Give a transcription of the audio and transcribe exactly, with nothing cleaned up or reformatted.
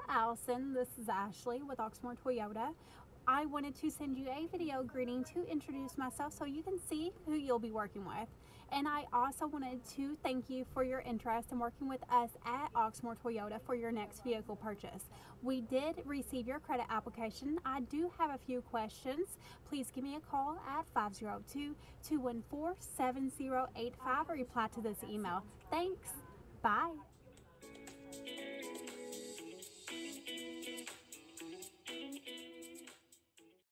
Alison. This is Ashley with Oxmoor Toyota. I wanted to send you a video greeting to introduce myself so you can see who you'll be working with. And I also wanted to thank you for your interest in working with us at Oxmoor Toyota for your next vehicle purchase. We did receive your credit application. I do have a few questions. Please give me a call at five zero two, two one four, seven zero eight five or reply to this email. Thanks. Bye.